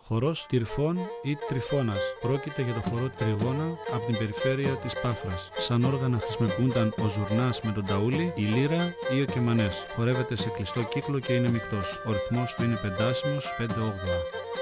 Χορός Τυρφών ή Τριφώνας. Πρόκειται για το χορό τριγώνα από την περιφέρεια της Πάφρας. Σαν όργανα χρησιμοποιούνταν ο ζουρνάς με τον ταούλι, η λύρα ή ο κεμανές. Χορεύεται σε κλειστό κύκλο και είναι μεικτός. Ο ρυθμός του είναι πεντάσιμος, 5/8.